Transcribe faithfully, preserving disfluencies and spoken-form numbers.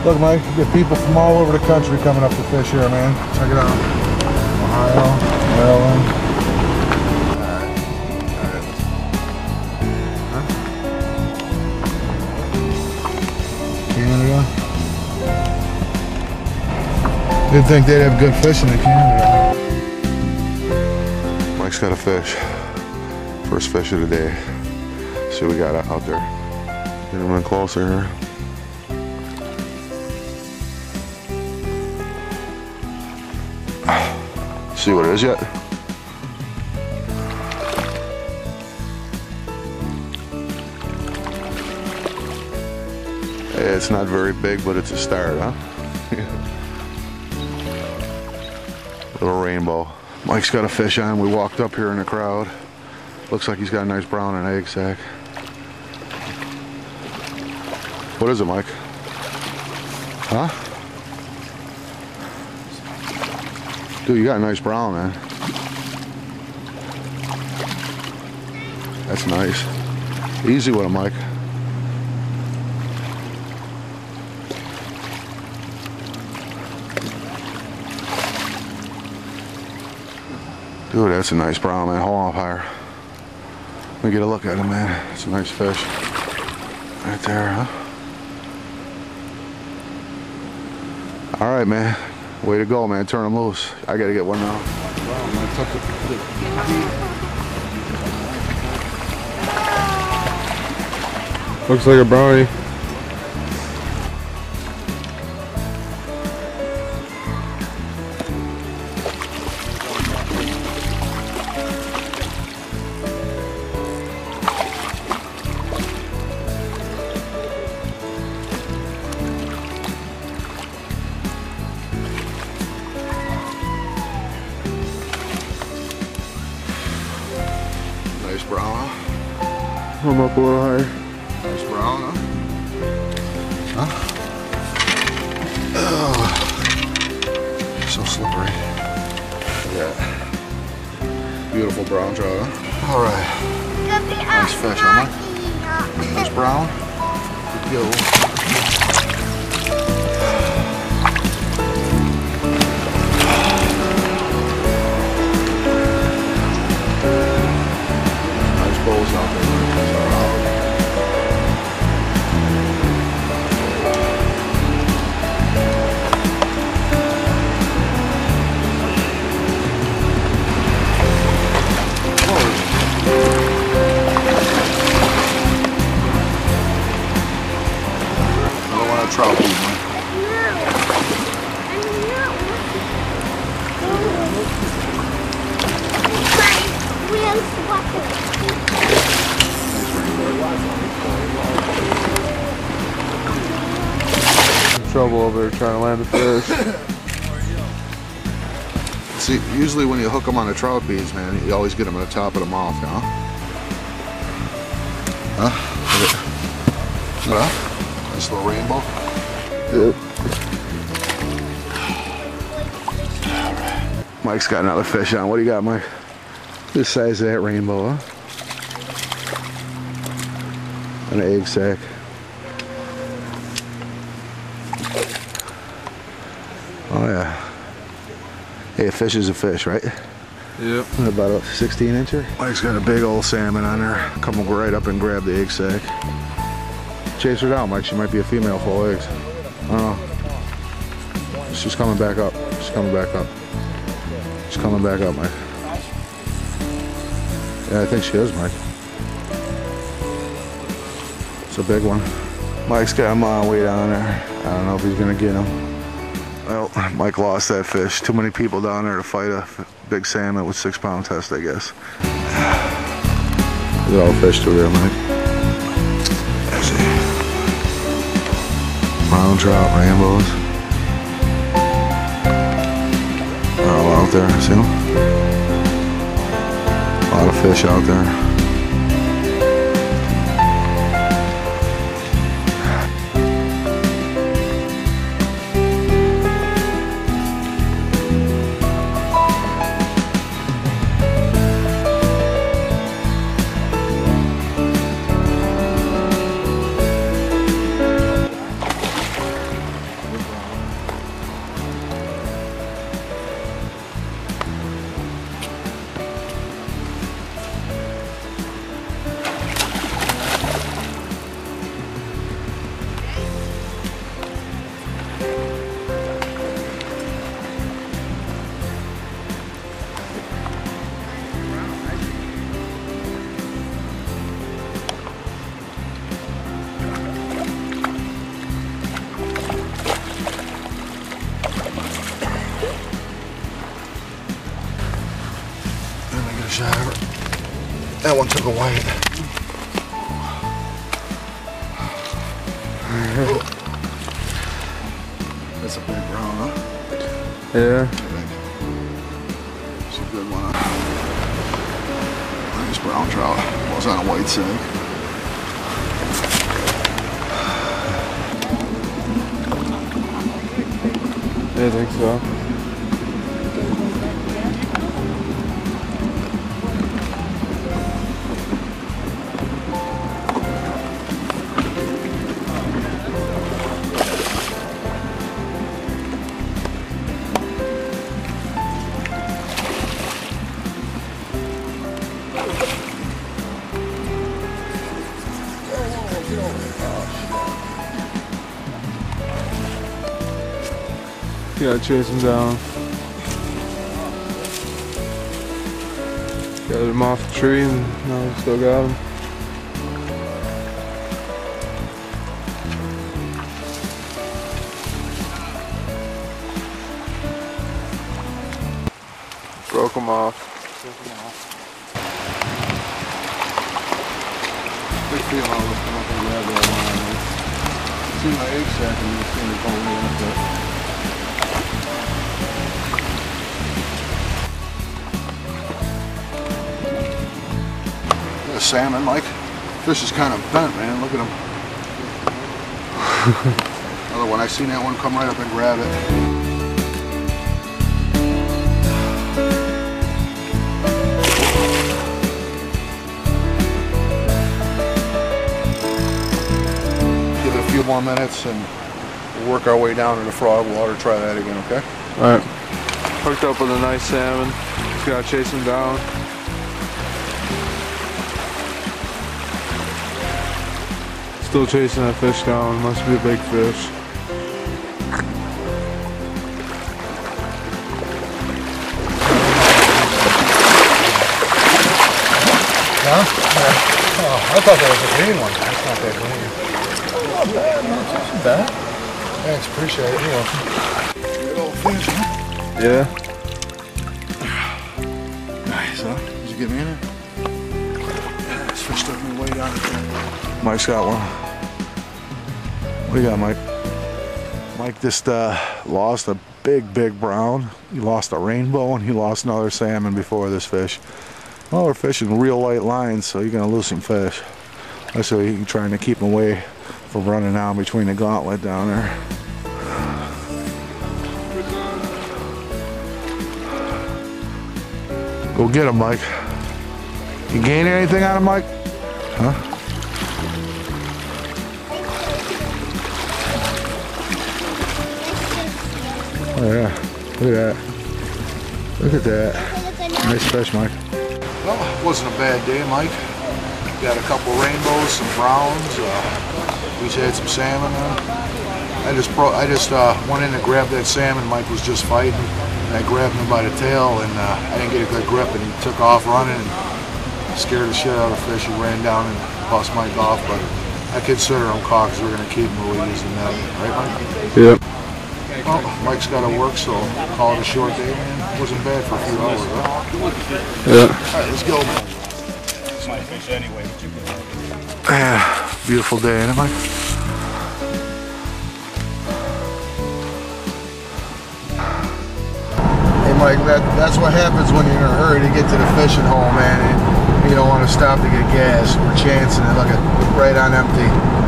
Look, Mike, you get people from all over the country coming up to fish here, man. Check it out. Ohio, Maryland. Alright. Alright. Huh? Canada. You'd think they'd have good fishing in Canada. Mike's got a fish. First fish of the day. See what we got out there. Get him in closer here. See what it is yet? It's not very big, but it's a start, huh? Little rainbow. Mike's got a fish on. We walked up here in the crowd. Looks like he's got a nice brown and egg sack. What is it, Mike? Huh? Dude, you got a nice brown, man. That's nice. Easy with him, Mike. Dude, that's a nice brown, man. Hold on up higher. Let me get a look at him, man. It's a nice fish. Right there, huh? All right, man. Way to go, man. Turn him loose. I gotta get one now. Wow, man. Tuck it. Looks like a brownie. Nice brown. I'm up a little higher. Nice brown, huh? Huh? Oh, so slippery. Yeah. Beautiful brown trout, huh? All right. Nice fish, huh, Mike? Nice brown. Good go. Out there. I don't want to trout these, man. Trouble over there trying to land the fish. See, usually when you hook them on the trout beads, man, you always get them at the top of the mouth, you know? Huh? Huh? Nice little rainbow. Yep. Alright. Mike's got another fish on. What do you got, Mike? The size of that rainbow, huh? An egg sack. Oh yeah. Hey, a fish is a fish, right? Yep. About a sixteen incher. Mike's got a big old salmon on there. Come right up and grab the egg sack. Chase her down, Mike. She might be a female full of eggs. I don't know. She's coming back up. She's coming back up. She's coming back up, Mike. Yeah, I think she is, Mike. It's a big one. Mike's got him on way down there. I don't know if he's gonna get him. Well, Mike lost that fish. Too many people down there to fight a big salmon with six pound test, I guess. Look at all the fish through there, Mike. Let's see. Brown trout, rainbows. They're all out there, see them? A lot of fish out there. That one took a white. That's a big brown, huh? Yeah. It's a good one. Huh? Nice brown trout. Was on a white sink. Yeah, I think so. Gotta chase him down. Got him off the tree and now we still got him. Broke him off. Big feel I was come up and grab that line. See my egg sack and you see me going in up there. Salmon, Mike. Fish is kind of bent, man. Look at him. Another one. I seen that one come right up and grab it. Give it a few more minutes and we'll work our way down to the frog water. Try that again, okay? Alright. Hooked up with a nice salmon. Just gotta chase him down. Still chasing that fish down. Must be a big fish. Huh? Yeah. Oh, I thought that was a green one. That's not that green. Not bad, not too bad. Thanks, appreciate it. You're welcome. Good old fish, huh? Yeah. Nice, huh? Did you get me in it? Yeah, this fish took me way down there. Mike's got one. What do you got, Mike? Mike just uh, lost a big, big brown. He lost a rainbow and he lost another salmon before this fish. Well, we're fishing real light lines, so you're gonna lose some fish. That's why you're trying to keep them away from running down between the gauntlet down there. Go get him, Mike. You gain anything out of Mike? Huh? Oh yeah, look at that. Look at that. Nice fish, Mike. Well, it wasn't a bad day, Mike. Got a couple rainbows, some browns. Uh, we had some salmon on. I just pro I just uh, went in and grabbed that salmon Mike was just fighting. And I grabbed him by the tail and uh, I didn't get a good grip and he took off running and scared the shit out of the fish. He ran down and bust Mike off, but I consider him caught because we're going to keep him where we use the net. Right, Mike? Yep. Well, Mike's got to work, so call it a short day, man. It wasn't bad for a few hours, huh? Yeah. Alright, let's go, man. Yeah, beautiful day, ain't it, Mike? Hey, Mike, that, that's what happens when you're in a hurry to get to the fishing hole, man. And you don't want to stop to get gas. We're chancing it. Look at right on empty.